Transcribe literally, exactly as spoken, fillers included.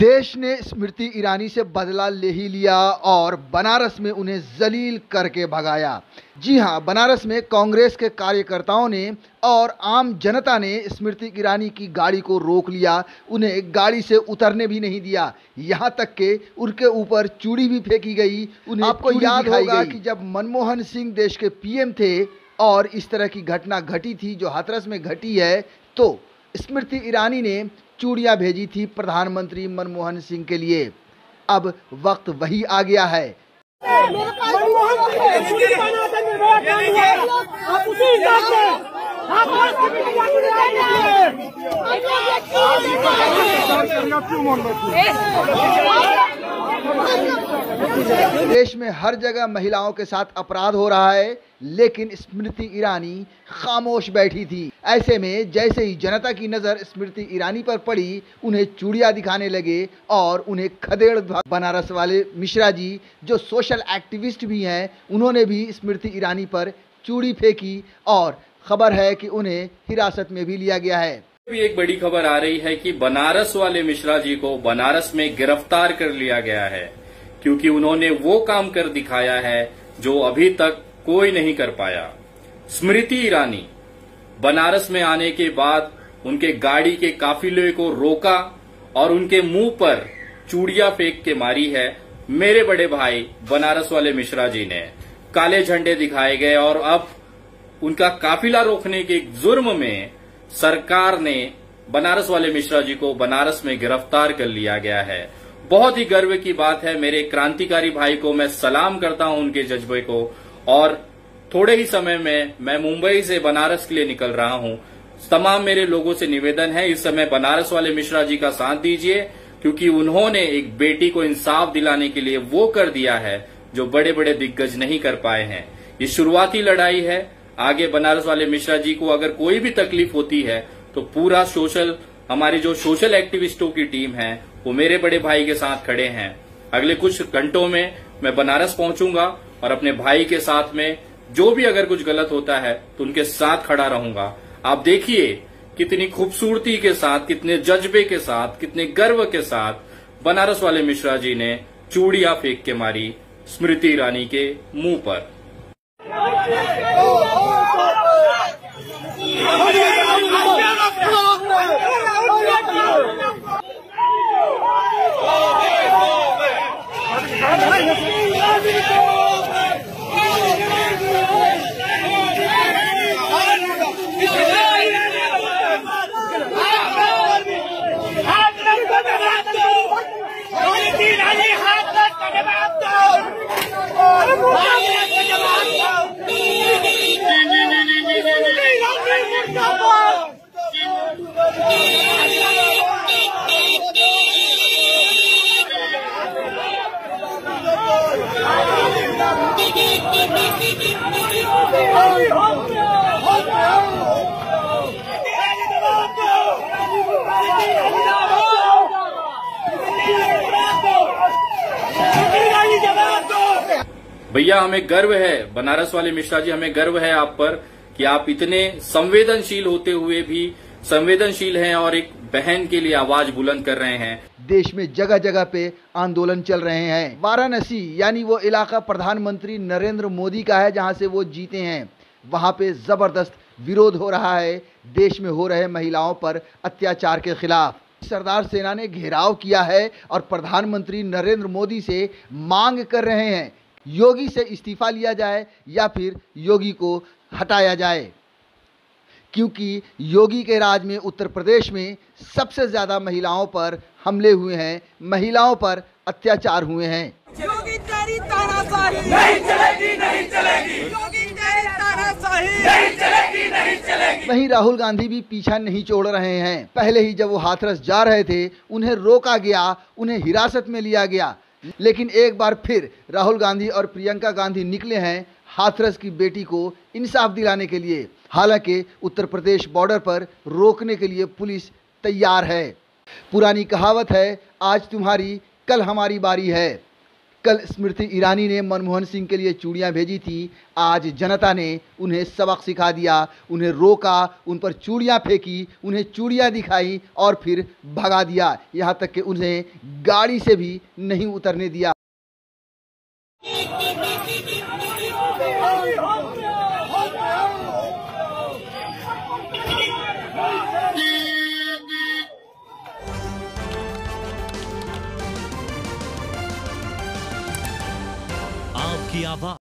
देश ने स्मृति ईरानी से बदला ले ही लिया और बनारस में उन्हें जलील करके भगाया। जी हां, बनारस में कांग्रेस के कार्यकर्ताओं ने और आम जनता ने स्मृति ईरानी की गाड़ी को रोक लिया, उन्हें गाड़ी से उतरने भी नहीं दिया। यहां तक कि उनके ऊपर चूड़ी भी फेंकी गई। उन्हें आपको याद होगा कि जब मनमोहन सिंह देश के पीएम थे और इस तरह की घटना घटी थी जो हाथरस में घटी है, तो स्मृति ईरानी ने चूड़ियां भेजी थी प्रधानमंत्री मनमोहन सिंह के लिए। अब वक्त वही आ गया है। देश में हर जगह महिलाओं के साथ अपराध हो रहा है, लेकिन स्मृति ईरानी खामोश बैठी थी। ऐसे में जैसे ही जनता की नजर स्मृति ईरानी पर पड़ी, उन्हें चूड़ियां दिखाने लगे और उन्हें खदेड़। बनारस वाले मिश्रा जी जो सोशल एक्टिविस्ट भी हैं, उन्होंने भी स्मृति ईरानी पर चूड़ी फेंकी और खबर है कि उन्हें हिरासत में भी लिया गया है। भी एक बड़ी खबर आ रही है कि बनारस वाले मिश्रा जी को बनारस में गिरफ्तार कर लिया गया है, क्योंकि उन्होंने वो काम कर दिखाया है जो अभी तक कोई नहीं कर पाया। स्मृति ईरानी बनारस में आने के बाद उनके गाड़ी के काफिले को रोका और उनके मुंह पर चूड़ियां फेंक के मारी है। मेरे बड़े भाई बनारस वाले मिश्रा जी ने काले झंडे दिखाए गए और अब उनका काफिला रोकने के जुर्म में सरकार ने बनारस वाले मिश्रा जी को बनारस में गिरफ्तार कर लिया गया है। बहुत ही गर्व की बात है। मेरे क्रांतिकारी भाई को मैं सलाम करता हूं, उनके जज्बे को। और थोड़े ही समय में मैं मुंबई से बनारस के लिए निकल रहा हूं। तमाम मेरे लोगों से निवेदन है, इस समय बनारस वाले मिश्रा जी का साथ दीजिए, क्योंकि उन्होंने एक बेटी को इंसाफ दिलाने के लिए वो कर दिया है जो बड़े बड़े दिग्गज नहीं कर पाए हैं। ये शुरुआती लड़ाई है। आगे बनारस वाले मिश्रा जी को अगर कोई भी तकलीफ होती है तो पूरा सोशल हमारी जो सोशल एक्टिविस्टों की टीम है वो मेरे बड़े भाई के साथ खड़े हैं। अगले कुछ घंटों में मैं बनारस पहुंचूंगा और अपने भाई के साथ में जो भी अगर कुछ गलत होता है तो उनके साथ खड़ा रहूंगा। आप देखिए कितनी खूबसूरती के साथ, कितने जज्बे के साथ, कितने गर्व के साथ बनारस वाले मिश्रा जी ने चूड़ियां फेंक के मारी स्मृति ईरानी के मुंह पर। भैया हमें गर्व है, बनारस वाले मिश्रा जी हमें गर्व है आप पर कि आप इतने संवेदनशील होते हुए भी संवेदनशील हैं और एक बहन के लिए आवाज बुलंद कर रहे हैं। देश में जगह जगह पे आंदोलन चल रहे हैं। वाराणसी यानी वो इलाका प्रधानमंत्री नरेंद्र मोदी का है जहां से वो जीते हैं। वहां पे जबरदस्त विरोध हो रहा है देश में हो रहे महिलाओं पर अत्याचार के खिलाफ। सरदार सेना ने घेराव किया है और प्रधानमंत्री नरेंद्र मोदी से मांग कर रहे हैं योगी से इस्तीफा लिया जाए या फिर योगी को हटाया जाए, क्योंकि योगी के राज में उत्तर प्रदेश में सबसे ज्यादा महिलाओं पर हमले हुए हैं, महिलाओं पर अत्याचार हुए हैं। योगी तेरी तानाशाही नहीं चलेगी, नहीं चलेगी। योगी तेरी तानाशाही नहीं चलेगी, नहीं चलेगी। वहीं राहुल गांधी भी पीछा नहीं छोड़ रहे हैं। पहले ही जब वो हाथरस जा रहे थे उन्हें रोका गया, उन्हें हिरासत में लिया गया, लेकिन एक बार फिर राहुल गांधी और प्रियंका गांधी निकले हैं हाथरस की बेटी को इंसाफ दिलाने के लिए। हालांकि उत्तर प्रदेश बॉर्डर पर रोकने के लिए पुलिस तैयार है। पुरानी कहावत है, आज तुम्हारी कल हमारी बारी है। कल स्मृति ईरानी ने मनमोहन सिंह के लिए चूड़ियां भेजी थी, आज जनता ने उन्हें सबक सिखा दिया, उन्हें रोका, उन पर चूड़ियां फेंकी, उन्हें चूड़ियां दिखाई और फिर भगा दिया। यहाँ तक कि उन्हें गाड़ी से भी नहीं उतरने दिया। आपकी आवाज